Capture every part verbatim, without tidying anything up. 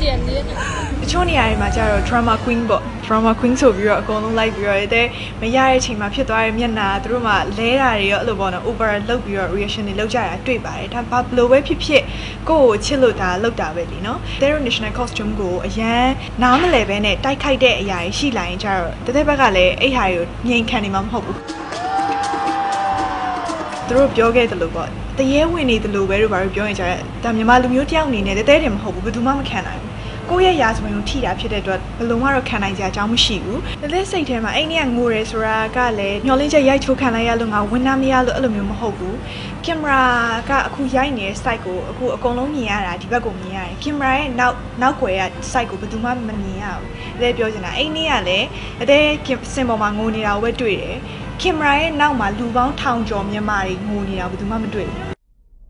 တချို့နေရာတွေမှာကျတော့ drama queen ပေါ့ drama queen ဆိုပြီးတော့အကုန်လုံးလိုက်ပြီးတော့တဲ့မရတဲ့အချိန်မှာဖြစ်သွားတဲ့မျက်နှာသူတို့မှလဲတာတွေရောအဲ့လိုပေါ့နော် over လုပ်ပြီးတော့ reaction တွေလုပ်ကြတာတွေ့ပါတယ်ဒါဘာလို့ပဲဖြစ်ဖြစ်ကိုယ့်ကိုချစ်လို့ဒါလုပ်တာပဲလीနော်တဲ့ national costume ကိုအရန်နားမလဲပဲနဲ့တိုက်ခိုက်တဲ့အရာတွေရှိလာရင်ကျတော့တဲ့တဲ့ဘက်ကလည်းအဲ့ဟာတွေကိုငြိမ်ခံနေမှာမဟုတ်ဘူးသူတို့ပြောခဲ့တယ်လို့ပေါ့တရေဝင်နေတယ်လို့ပဲတို့ဘာလို့ပြောရင်ကျတော့ဒါမြန်မာလူမျိုးတယောက်အနေနဲ့တဲ့တဲ့တယ်မဟုတ်ဘူးဘယ်သူမှမခံနိုင်ဘူးကိုယ့်ရဲ့ရာဇဝင်ကိုထိတာဖြစ်တဲ့အတွက်ဘယ်လုံးကတော့ခံနိုင်ကြအကြောင်းမရှိဘူး။တဲ့စိတ်ထဲမှာအဲ့ဒီကငိုရဲဆိုတာကလည်းမျောလင်းချက်ရိုက်ချိုးခံလိုက်ရလို့ငါဝင်နာမရလို့အဲ့လိုမျိုးမဟုတ်ဘူး။ကင်မရာကအခုရိုက်နေတဲ့ site ကိုအခုအကုန်လုံးမြင်ရတာဒီဘက်ကိုမြင်ရတယ်။ကင်မရာရဲ့နောက်နောက်ွယ်က site ကိုဘယ်သူမှမမြင်ရဘူး။တဲ့ပြောချင်တာအဲ့ဒီကလည်းတဲ့စင်ပေါ်မှာငိုနေတာကိုပဲတွေ့တယ်။ကင်မရာရဲ့နောက်မှာလူပေါင်းထောင်ကျော်မြန်မာတွေငိုနေတာဘယ်သူမှမတွေ့ဘူး။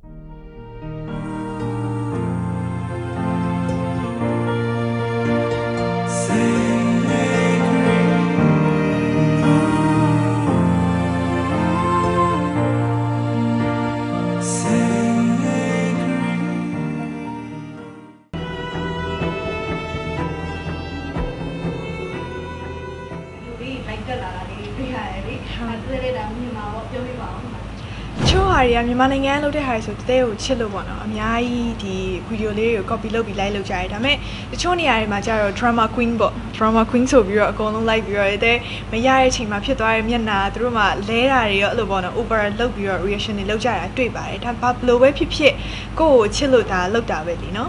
ချို့ဟာတွေကမြန်မာနိုင်ငံလုပ်တဲ့ဟာတွေဆိုတသေးကိုချစ်လို့ပေါ့နော်အများကြီးဒီဗီဒီယိုလေးတွေကို copy လုပ်ပြီး like လုပ်ကြရတယ်ဒါပေမဲ့တချို့နေရာတွေမှာကျတော့ drama queen ပေါ့ drama queen ဆိုပြီးတော့အကုန်လုံး like ပြီးတော့တဲ့မရတဲ့အချိန်မှာဖြစ်သွားတဲ့မျက်နှာသူတို့မှလဲတာတွေရောအဲ့လိုပေါ့နော် over လုပ်ပြီးတော့ reaction တွေလုပ်ကြတာတွေ့ပါတယ်ဒါဘာလို့ပဲဖြစ်ဖြစ်ကိုယ့်ကိုချစ်လို့ဒါလုပ်တာပဲလीနော်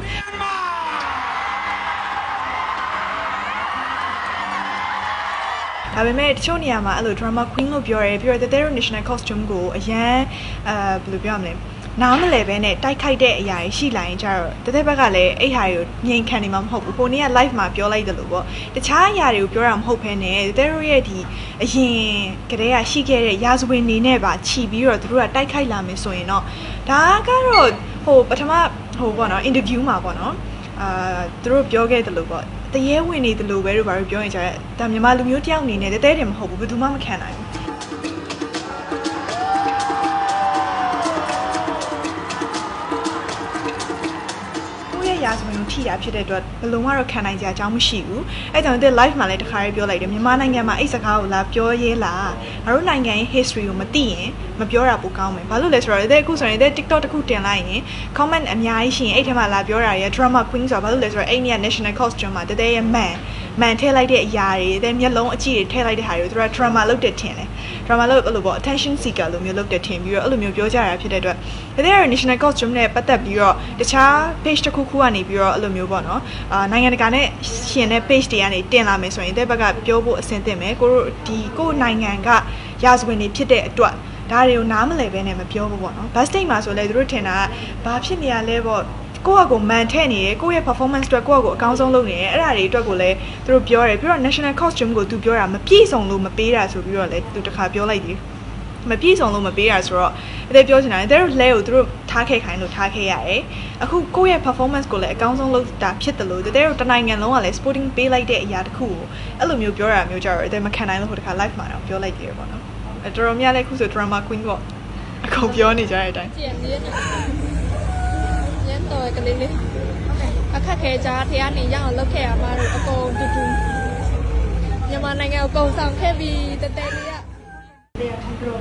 ဒါပေမဲ့တချို့နေရာမှာအဲ့လို drama queen လို့ပြောရဲပြီးတော့တဲ့ national costume ကိုအရန်အဲဘယ်လိုပြောရမလဲနားမလဲပဲနဲ့တိုက်ခိုက်တဲ့အရာတွေရှိလာရင်ကျတော့တဲ့တဲ့ဘက်ကလည်းအဲ့ဟာတွေကိုငြိမ်ခံနေမှာမဟုတ်ဘူးကိုနေ့က live မှာပြောလိုက်တယ်လို့ပေါ့တခြားအရာတွေကိုပြောတာမဟုတ်ဘဲနဲ့တဲ့တို့ရဲ့ဒီအရင်ကတည်းကရှိခဲ့တဲ့ရာဇဝင်နေနဲ့ပါခြီးပြီးတော့တို့ကတိုက်ခိုက်လာမယ်ဆိုရင်တော့ဒါကတော့ဟိုပထမဟိုပေါ့နော် interview မှာပေါ့နော်အာတို့ပြောခဲ့တယ်လို့ပေါ့တရေဝင်နေတယ်လို့ပဲတို့ဘာလို့ပြောရင်ကျတော့ဒါမြန်မာလူမျိုးတယောက်အနေနဲ့တဲ့တဲ့တယ်မဟုတ်ဘူးဘယ်သူမှမခံနိုင်ဘူးရာဇဝင်ကိုထိတာဖြစ်တဲ့အတွက်ဘယ်လုံးကတော့ခံနိုင်ကြအကြောင်းမရှိဘူးအဲကြောင့်တဲ့ live မှာလည်းတခါရေးပြောလိုက်တယ်မြန်မာနိုင်ငံမှာအဲ့စကားကိုလာပြောရဲလားငါတို့နိုင်ငံရဲ့ history ကိုမသိရင်မပြောတာပိုကောင်းမယ်ဘာလို့လဲဆိုတော့တဲ့အခုဆိုရင်တဲ့ TikTok တခုတင်လိုက်ရင် comment အများကြီးရှိရင်အဲ့ထဲမှာလာပြောတာရ drama queen ဆိုတာဘာလို့လဲဆိုတော့အဲ့ဒီက national costume မှာတဲ့တဲ့ရဲ့ man မန်ထည့်လိုက်တဲ့အရာတွေတဲ့မျက်လုံးအကြည့်တွေထည့်လိုက်တဲ့ဟာတွေသူက drama လုပ်တဲ့ထင်တယ် drama လုပ်အဲ့လိုပေါ့ attention seeker လိုမျိုးလုပ်တဲ့ထင်ပြီးတော့အဲ့လိုမျိုးပြောကြတာဖြစ်တဲ့အတွက်တဲ့ national costume နဲ့ပတ်သက်ပြီးတော့တခြား page တစ်ခုခုကနေပြီးတော့အဲ့လိုမျိုးပေါ့နော်အာနိုင်ငံတကာနဲ့ရှင်တဲ့ page တွေကနေတင်လာမယ်ဆိုရင်တဲ့ဘက်ကပြောဖို့အဆင်သင့်မယ်ကိုတို့ဒီကိုနိုင်ငံကရာဇဝင်တွေဖြစ်တဲ့အတွက်ဒါတွေကိုနားမလည်ပဲနဲ့မပြောဘူးပေါ့နော် bus stage မှာဆိုလဲသူတို့ထင်တာကဘာဖြစ်နေရလဲပေါ့ကိုယ့်အကိုမန်ထည့်နေတယ်ကိုယ့်ရဲ့ performance အတွက်ကိုယ့်အကိုအကောင်းဆုံးလုပ်နေတယ်အဲ့ဒါတွေအတွက်ကိုလည်းသူတို့ပြောတယ်ပြီးတော့ national costume ကိုသူပြောတာမပြည့်စုံလို့မပေးတာဆိုပြီးတော့လည်းသူတခါပြောလိုက်တယ်မပြည့်စုံလို့မပေးတာဆိုတော့အဲ့ဒါပြောချင်တာတဲ့တို့လဲကိုသူတို့ထားခဲ့ခိုင်းလို့ထားခဲ့ရတယ်အခုကိုယ့်ရဲ့ performance ကိုလည်းအကောင်းဆုံးလုပ်တာဖြစ်တယ်လို့တဲ့တို့တနိုင်ငံလုံးကလည်း sporting ပေးလိုက်တဲ့အရာတစ်ခုကိုအဲ့လိုမျိုးပြောတာမျိုးကြတော့တဲ့မခံနိုင်လို့ဟိုတခါ live မှာတော့ပြောလိုက်တယ်ပေါ့နော်အဲ့တော်တော်များလည်းခုဆို drama queen ပေါ့အခုပြောနေကြတဲ့အတိုင်းတော်ကလေးလေးအခက်ခဲကြားထဲကနေရအောင်လုပ်ခဲ့ရမှာတော့အကုန်တူတူမြန်မာနိုင်ငံကိုပုံဆောင်ခဲ့ပြီးတတဲလေးကအဲ့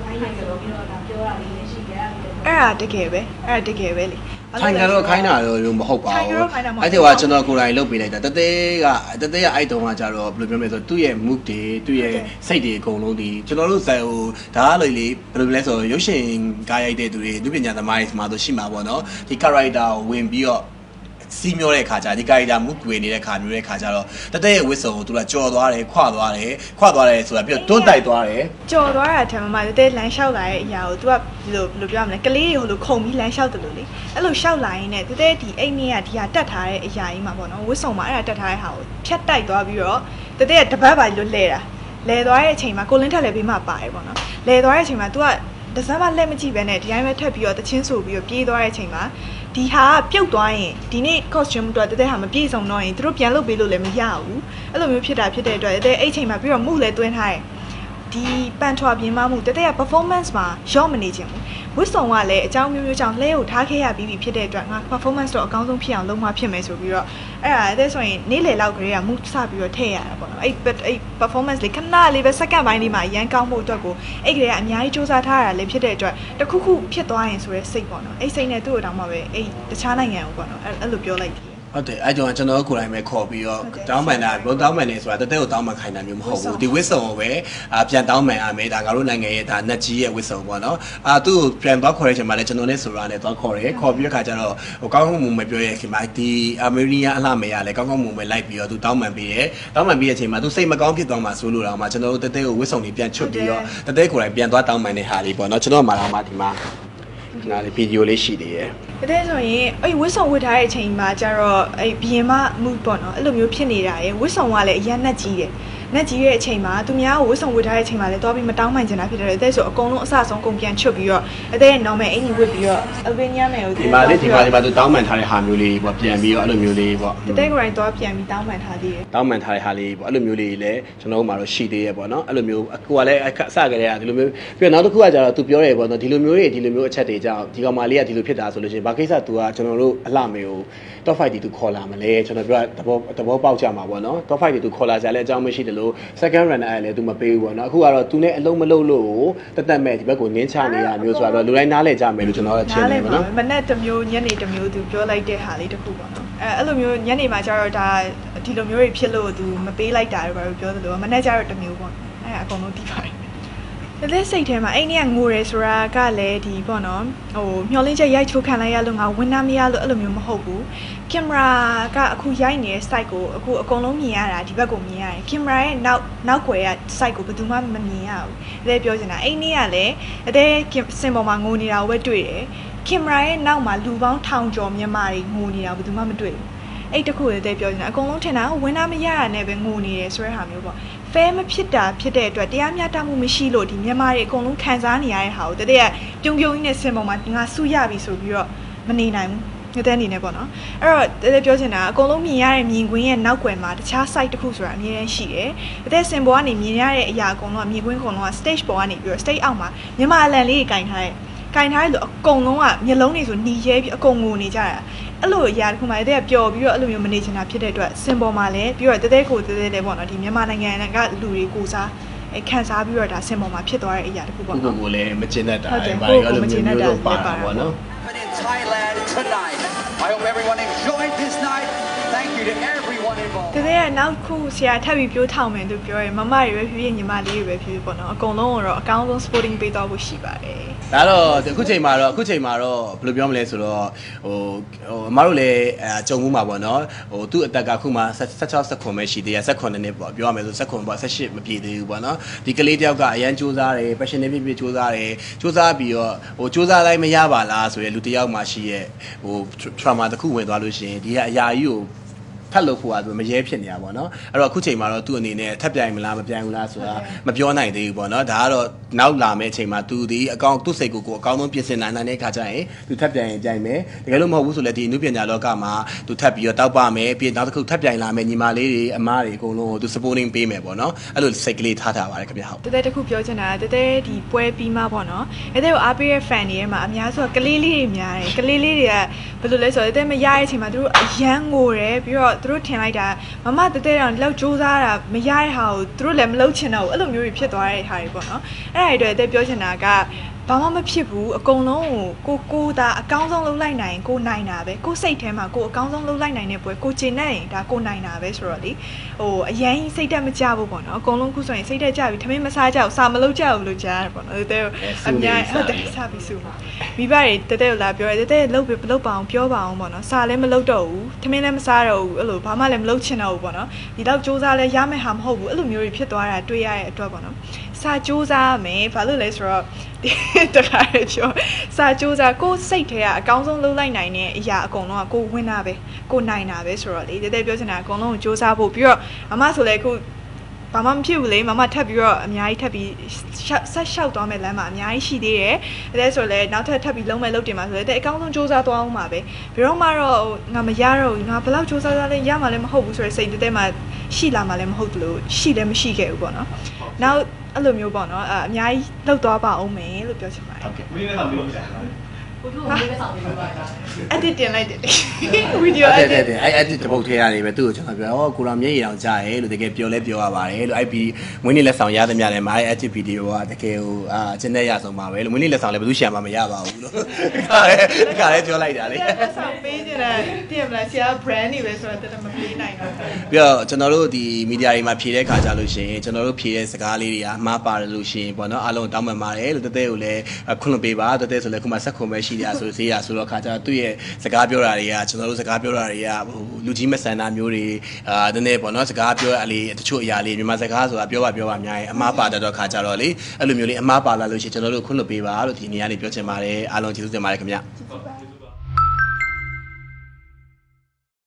ဒါတကယ်ပဲအဲ့ဒါတကယ်ပဲလေထိုင်ကတော့ခိုင်းတာတော့မဟုတ်ပါဘူးအဲ့ဒီကကျွန်တော်ကိုယ်တိုင်လုပ်ပေးလိုက်တာတသေးကတသေးကအဲ့တုန်းကကြတော့ဘယ်လိုပြောမလဲဆိုတော့သူ့ရဲ့ mood တွေသူ့ရဲ့စိတ်တွေအကုန်လုံးဒီကျွန်တော်တို့ဇာတ်ဟိုဒါကလေလေဘယ်လိုလဲဆိုတော့ရုပ်ရှင်ကားရိုက်တဲ့သူတွေလူပညာသမားတွေမှာတော့ရှိမှာပေါ့နော်ဒီ character ကိုဝင်ပြီးတော့စီးမျောတဲ့ခါကျဒီ character mood ဝင်နေတဲ့ခါမျိုးတဲ့ခါကျတော့တတဲ့ရဲ့ဝစ်စုံကိုသူကကြော်သွားတယ်ခွသွားတယ်ခွသွားတယ်ဆိုတာပြီးတော့တွန်းတိုက်သွားတယ်ကြော်သွားတာထင်မှာတတဲ့လမ်းလျှောက်လာတဲ့အရာကိုသူကဘယ်လိုဘယ်လိုပြောရမလဲကလေးတွေဟိုလိုခုံပြီးလမ်းလျှောက်တယ်လို့လေအဲ့လိုလျှောက်လာရင်းနဲ့တတဲ့ဒီအိမ်ကြီးကဒီဟာတက်ထားတဲ့အရာကြီးမှာပေါ့နော်ဝစ်စုံမှာအဲ့ဒါတက်ထားတဲ့ဟာကိုဖြတ်တိုက်သွားပြီးတော့တတဲ့တပတ်ပါလို့လဲတာလဲသွားတဲ့အချိန်မှာကိုလင်းထက်လည်းဘေးမှာပါတယ်ပေါ့နော်လဲသွားတဲ့အချိန်မှာ तू ကတစမ်းမလက်မကြည့်ပဲနဲ့ဒီတိုင်းပဲထက်ပြီးတော့တချင်းဆိုပြီးတော့ပြေးသွားတဲ့အချိန်မှာဒီဟာပြုတ်သွားရင်ဒီနေ့ costume အတွက်တတဲ့ဟာမပြည့်စုံတော့ရင်သူတို့ပြန်လုပ်ပေးလို့လည်းမရဘူးအဲ့လိုမျိုးဖြစ်တာဖြစ်တဲ့အတွက်တဲ့အဲ့ချိန်မှာပြီးတော့မှုလည်းတွင်းထားတယ်ဒီပန်ထွာပြင်မမှုတတဲ့ performance မှာရော့မနေခြင်းဘူးဝစ်ဆောင်ကလည်းအကြောင်းမျိုးမျိုးကြောင့်လဲကိုထားခဲ့ရပြီးပြီဖြစ်တဲ့အတွက်ငါ performance တော့အကောင်းဆုံးဖြစ်အောင်လုပ်မှဖြစ်မယ်ဆိုပြီးတော့အဲ့ဒါအဲ့ဆိုရင်နေ့လေလောက်ကလေးကမှုစပြီးတော့ထည့်ရတာပေါ့နော်အဲ့အဲ့ performance လေးခဏလေးပဲ second ပိုင်းလေးမှာအရန်ကောင်းမှုအတွက်ကိုအဲ့ကလေးကအများကြီးစူးစမ်းထားရတာလည်းဖြစ်တဲ့အတွက်တခုခုဖြစ်သွားရင်ဆိုရဲစိတ်ပေါ့နော်အဲ့စိတ်နဲ့သူ့ကိုတောင်းမှပဲအဲ့တခြားနိုင်ငံကိုပေါ့နော်အဲ့လိုပြောလိုက်တယ်ဟုတ်တယ်အဲ့ကြောင့်ကျွန်တော်ကိုယ်တိုင်ပဲခေါ်ပြီးတော့တောင်းပန်တာဘုံတောင်းပန်နေဆိုတာတတဲကိုတောင်းပန်ခိုင်းတာမျိုးမဟုတ်ဘူးဒီဝစ်စုံကိုပဲအာပြန်တောင်းပန်ရမယ်ဒါငါတို့နိုင်ငံရဲ့ဒါနက်ကြီးရဲ့ဝစ်စုံပေါ့နော်အာသူ့ကိုပြန်သွားခေါ်ရချိန်မှာလည်းကျွန်တော်နဲ့ဆိုတာနဲ့သွားခေါ်တယ်ခေါ်ပြီးတဲ့ခါကျတော့ဟိုကောင်းကောင်းမွန်မွန်ပြောရဲခင်ဗျာဒီအမေရိကန်အလှမေရလည်းကောင်းကောင်းမွန်မွန်လိုက်ပြီးတော့သူတောင်းပန်ပြီးတယ်တောင်းပန်ပြီးတဲ့အချိန်မှာသူစိတ်မကောင်းဖြစ်သွားမှဆိုလို့တော့မှကျွန်တော်တို့တတဲကိုဝစ်စုံတွေပြန်ချွတ်ပြီးတော့တတဲကိုယ်တိုင်ပြန်သွားတောင်းပန်တဲ့ဟာလေးပေါ့နော်ကျွန်တော်မှလာမှဒီမှာနားလေးဗီဒီယိုလေးရှိသေးတယ်။ဒါဆိုရင်အဲ့ဝစ်ဆောင်ဝစ်ထားတဲ့အချိန်မှာကျတော့အဲ့ဘီရင်မမှုပေါ့နော်အဲ့လိုမျိုးဖြစ်နေတာရယ်ဝစ်ဆောင်ကလည်းအရန်နှက်ကြီးတယ်။နှက်ကြီးရဲ့အချိန်မှာသူများကိုဝစ်ဆောင်ဝစ်ထားတဲ့အချိန်မှာလည်းတော့ပြီးမတောင်းပန်ချင်တာဖြစ်တယ်။အဲ့ဆိုအကုန်လုံးအဆအဆုံးကုန်ပြန်ချွတ်ပြီးတော့အဲ့တဲ့ normal အင်ကြီးဝစ်ပြီးတော့အလ်ဘေးနီးယားနယ်ကိုဒီမှာလေးဒီမှာဒီမှာသူတောင်းပန်ထားတဲ့ဟာမျိုးလေးပေါ့ပြန်ပြီးတော့အဲ့လိုမျိုးလေးပေါ့။တဲ့ကိုယ်တိုင်တော့ပြန်ပြီးတောင်းပန်ထားသေးတယ်။တောင်းပန်ထားတဲ့ဟာလေးပေါ့အဲ့လိုမျိုးလေးလည်းကျွန်တော်တို့မှာတော့ရှိသေးရဲ့ပေါ့နော်အဲ့လိုမျိုးကိုကလည်းအစကတည်းကဒီလိုမျိုးပြီးတော့နောက်တစ်ခုကကျတော့သူပြောတယ်ပေါ့နော်ဒီလိုမျိုးတွေဒီလိုမျိုးအချက်တွေကြောင့်ဒီကောင်မလေးကဒီလိုဖြစ်တာဆိုလို့ရှိရင်ဘာကိစ္စသူကကျွန်တော်တို့အလှမေကို top five တီသူခေါ်လာမလဲကျွန်တော်ပြောသဘောသဘောပေါက်ကြမှာပေါ့နော် top five တီသူခေါ်လာကြလဲအကြောင်းမရှိတယ်လို့ second runner အဲ့လည်းသူမပေးဘူးပေါ့နော်အခုကတော့သူနဲ့အလုံးမလုံးလို့တတ်တတ်မဲ့ဒီဘက်ကိုနင်းချနေရမျိုးဆိုတော့လူတိုင်းနားလဲကြမယ်လို့ကျွန်တော်ကထင်တယ်ပေါ့နော်မနေ့တစ်မျိုးညနေတစ်မျိုးသူပြောလိုက်တဲ့ဟာလေးတစ်ခုပေါ့နော်အဲအဲ့လိုမျိုးညနေမှာကျတော့ဒါဒီလိုမျိုးတွေဖြစ်လို့သူမပေးလိုက်တာတော့ဘာလို့ပြောသလိုမနေ့ကျတော့တစ်မျိုးပေါ့အဲအကုန်လုံးသိပါတယ်တဲ့စိတ်ထဲမှာအဲ့နေ့ကငိုရဲဆိုတာကလည်းဒီပေါ့နော်ဟိုမျောလင်းချက်ရိုက်ချိုးခံလိုက်ရလို့ငါဝင်နာမရလို့အဲ့လိုမျိုးမဟုတ်ဘူးကင်မရာကအခုရိုက်နေတဲ့ site ကိုအခုအကုန်လုံးမြင်ရတာဒီဘက်ကိုမြင်ရတယ်ကင်မရာရဲ့နောက်နောက်ွယ်က site ကိုဘယ်သူမှမမြင်ရဘူးအဲ့ဒါပြောချင်တာအဲ့နေ့ကလည်းအတဲ့စင်ပေါ်မှာငိုနေတာကိုပဲတွေ့တယ်ကင်မရာရဲ့နောက်မှာလူပေါင်းထောင်ကျော်မြန်မာတွေငိုနေတာဘယ်သူမှမတွေ့ဘူးအဲ့တခုလည်းတဲ့ပြောနေတာအကုန်လုံးထင်တာဝင်နာမရတာနဲ့ပဲငိုနေတယ်ဆိုတဲ့ဟာမျိုးပေါ့ဖဲမဖြစ်တာဖြစ်တဲ့အတွက်တရားမျှတမှုမရှိလို့ဒီမြန်မာတွေအကုန်လုံးခံစားနေရတဲ့ဟာကိုတကယ်ပြုံပြုံကြီးနဲ့စင်ပေါ်မှာငါဆူရပြီဆိုပြီးတော့မနေနိုင်ဘူးတဲ့အနေနဲ့ပေါ့နော်အဲ့တော့တကယ်ပြောချင်တာအကုန်လုံးမြင်ရတဲ့မြင်ကွင်းရဲ့နောက်ွယ်မှာတခြား site တစ်ခုဆိုတာအများကြီးရှိတယ်တဲ့စင်ပေါ်ကနေမြင်ရတဲ့အရာအကုန်လုံးကမြင်ကွင်းအကုန်လုံးက stage ပေါ်ကနေပြီးတော့ stage အောက်မှာမြန်မာအလံလေးကိုကင်ထားတယ်ကင်ထားတယ်လို့အကုန်လုံးကမျက်လုံးတွေဆိုหนีရဲပြီးအကုန်ငိုနေကြတာအဲ့လိုအရာတခုမှတကယ်ပျော်ပြီးတော့အဲ့လိုမျိုးမနေချင်တာဖြစ်တဲ့အတွက်စင်ပေါ်မှာလည်းပြီးတော့တကယ်ကိုတကယ်လည်းပေါ့နော်ဒီမြန်မာနိုင်ငံကလူတွေကိုစားအဲခံစားပြီးတော့ဒါစင်ပေါ်မှာဖြစ်သွားတဲ့အရာတခုပေါ့နော်ကိုကိုလည်းမကျင်တတ်တာအဲဘာလို့လဲမကျင်တတ်တာပါပေါ့နော် In Thailand tonight. I hope everyone enjoyed this night. Thank you to everyone involved. တကယ်နောက်ခုဆရာထပ်ပြီးပြောထောင်မယ်သူပြောရဲမမတွေပဲဖြစ်ဖြစ်ညီမလေးတွေပဲဖြစ်ဖြစ်ပေါ့နော်အကုန်လုံးကတော့အကောင်းဆုံး sporting ပေးတော့ဖို့ရှိပါတယ်ဒါတော့အခုချိန်မှာတော့အခုချိန်မှာတော့ဘယ်လိုပြောမလဲဆိုတော့ဟိုဟိုအမတို့လည်းအဲကြုံမှုမှာပေါ့နော်ဟိုသူ့အသက်ကခုမှ16 19ပဲရှိသေးတယ်19နှစ်ပေါ့ပြောရမယ်ဆို19ပေါ့18မပြည့်သေးဘူးပေါ့နော်ဒီကလေးတယောက်ကအရန်စူးစမ်းတယ် passionate ဖြစ်ဖြစ်စူးစမ်းတယ်စူးစမ်းပြီးတော့ဟိုစူးစမ်းလိုက်မရပါလားဆိုရယ်လူတယောက်မှရှိရဲ့ဟို trauma တစ်ခုဝင်သွားလို့ရှိရင်ဒီကအရာကြီးကိုဖတ်လို့ဖို့ကမရဲဖြစ်နေတာပေါ့နော်အဲ့တော့အခုချိန်မှာတော့သူ့အနေနဲ့ထပ်ပြိုင်မလားမပြိုင်ဘူးလားဆိုတာမပြောနိုင်သေးဘူးပေါ့နော်ဒါကတော့နောက်လာမယ့်အချိန်မှာသူဒီအကောင်သူ့စိတ်ကိုကိုအကောင်းဆုံးပြင်ဆင်နိုင်တဲ့အခါကျရင်သူထပ်ပြိုင်ရင်ပြိုင်မယ်တကယ်လို့မဟုတ်ဘူးဆိုလည်းဒီအနုပညာလောကမှာသူထပ်ပြီးတော့တောက်ပမယ်ပြီးနောက်တစ်ခုထပ်ပြိုင်လာမယ်ညီမလေးတွေအမားတွေအကုန်လုံးကိုသူ supporting ပေးမယ်ပေါ့နော်အဲ့လိုစိတ်ကလေးထားထားပါတယ်ခင်ဗျဟုတ်တတဲတခုပြောချင်တာတတဲဒီပွဲပြီးမှပေါ့နော်အဲ့ဒါကိုအားပေးတဲ့ fan တွေမှာအများစုကလေးလေးတွေများတယ်ကလေးလေးတွေကဘယ်လိုလဲဆိုတော့တတဲမရတဲ့အချိန်မှာသူတို့အယမ်းငိုတယ်ပြီးတော့သူတို့ထင်လိုက်တာမမတတဲတောင်လောက်စူးစမ်းတာမရတဲ့ဟာကိုသူတို့လည်းမလုပ်ချင်တော့ဘူးအဲ့လိုမျိုးတွေဖြစ်သွားတဲ့ဟာတွေပေါ့နော်အဲ့ဒါတွေအတွက်ပြောချင်တာကဘာမှမဖြစ်ဘူးအကုန်လုံးကိုကိုသာအကောင်းဆုံးလုပ်လိုက်နိုင်ကိုနိုင်တာပဲကိုစိတ်ထဲမှာကိုအကောင်းဆုံးလုပ်လိုက်နိုင်တဲ့ပွဲကိုကျင်နေရင်ဒါကိုနိုင်တာပဲဆိုတော့လေဟိုအရင်စိတ်တက်မကြဘူးပေါ့နော်အကုန်လုံးခုဆိုရင်စိတ်တက်ကြပြီထမင်းမစားကြဘူးစာမလုပ်ကြဘူးလို့ကြားရတယ်ပေါ့နော်တဲ့အများဟုတ်တယ်စားပြီးစုမိဘတွေတတဲလာပြောတယ်တတဲလှုပ်ပြီးလှုပ်ပါအောင်ပြောပါအောင်ပေါ့နော်စာလည်းမလုပ်တော့ဘူးထမင်းလည်းမစားတော့ဘူးအဲ့လိုဘာမှလည်းမလုပ်ချင်တော့ဘူးပေါ့နော်ဒီတော့စူးစမ်းလဲရမယ့်ဟာမဟုတ်ဘူးအဲ့လိုမျိုးတွေဖြစ်သွားတာတွေ့ရတဲ့အတွက်ပေါ့နော်စာစူးစမ်းမယ်ဘာလို့လဲဆိုတော့တခါရပြောစာစူးစမ်းကိုစိတ်ထဲကအကောင်းဆုံးလုပ်လိုက်နိုင်တဲ့အရာအကုန်လုံးကကိုဝင်တာပဲကိုနိုင်တာပဲဆိုတော့လေတတဲပြောချင်တာအကုန်လုံးကိုစူးစမ်းဖို့ပြီးတော့အမဆိုလဲအခုဘာမှမဖြစ်ဘူးလေမမထပ်ပြီးတော့အများကြီးထပ်ပြီးဆက်လျှောက်သွားမယ်လမ်းမှာအများကြီးရှိသေးတယ်အဲဒါဆိုလဲနောက်ထပ်ထပ်ပြီးလုံးမဲ့လုပ်တင်မှာဆိုလဲတဲ့အကောင်းဆုံးစူးစမ်းသွားအောင်ပါပဲဘယ်တော့မှတော့ငါမရတော့ဘူးငါဘယ်လောက်စူးစမ်းလဲရမှာလည်းမဟုတ်ဘူးဆိုတဲ့စိတ်တဲမှာရှိလာမှာလည်းမဟုတ်ဘူးလို့ရှိလည်းမရှိခဲ့ဘူးပေါ့နော်နောက်အဲ့လိုမျိုးပေါ့နော်အများကြီးလောက်သွားပါအောင်မယ်လို့ပြောချင်ပါတယ်ဟုတ်ကဲ့မင်းလည်းဆောင်ပြောပြတာကိုတို့မင်းလည်းဆောင်ပြောပါတာအဲ့ဒီတင်လိုက်တယ်ဗီဒီယိုအဲ့ဒီအဲ့အဲ့ဒီတပုတ်ထဲရတယ်ပဲသူ့ကိုကျွန်တော်ပြောဟောကိုတော်မျက်ရည်အောင်ကြားရဲလို့တကယ်ပြောလဲပြောရပါတယ်လို့အဲ့ဒီမွေးနေ့လက်ဆောင်ရသမျှလည်းမအဲ့အဲ့ဒီဗီဒီယိုကတကယ်ဟိုအာကျင်းတဲ့ရဆုံးပါပဲလို့မွေးနေ့လက်ဆောင်လည်းဘယ်သူရှာမှမရပါဘူးလို့ခါလဲခါလဲပြောလိုက်တာလေလက်ဆောင်ပေးနေတာတည်မလားဆရာ brand နေပဲဆိုတော့တမပေးနိုင်တော့ပြီးတော့ကျွန်တော်တို့ဒီမီဒီယာတွေမှာဖြေတဲ့ခါကြလို့ရှိရင်ကျွန်တော်တို့ဖြေတဲ့စကားလေးတွေကအမှားပါတယ်လို့ရှိရင်ပေါ့နော်အားလုံးတောင်းပန်ပါတယ်လို့တတဲကိုလည်းခွင့်လွှတ်ပေးပါတတဲဆိုလည်းခုမှဆက်ခွန်ပဲရှိတယ်ဆိုဈေးရဆိုတော့ခါကြသူ့ရဲ့စကားပြောတာတွေကကျွန်တော်တို့စကားပြောတာတွေကဟိုလူကြီးမဆန်တာမျိုးတွေအာတနေ့ပေါ့နော်စကားပြောအလေးတချို့အရာလေးမြန်မာစကားဆိုတာပြောပါပြောပါအများကြီးအမှားပါတတ်တော့ခါကြတော့လေအဲ့လိုမျိုးလေးအမှားပါလာလို့ရှိရင်ကျွန်တော်တို့ခွင့်လွှတ်ပေးပါလို့ဒီနေရာလေးပြောချင်ပါတယ်အားလုံးကျေးဇူးတင်ပါတယ်ခင်ဗျ